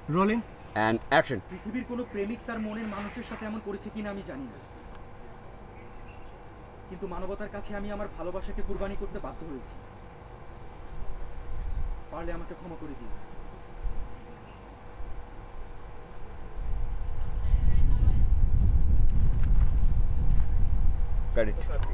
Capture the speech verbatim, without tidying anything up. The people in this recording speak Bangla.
Rolling and action. পৃথিবীর কোনো প্রেমিক তার মনের মানুষের সাথে এমন করেছে কিনা আমি জানি না, কিন্তু মানবতার কাছে আমি আমার ভালোবাসাকে কুরবানি করতে বাধ্য হয়েছি। পারলে আমাকে ক্ষমা করে দিন। Got it.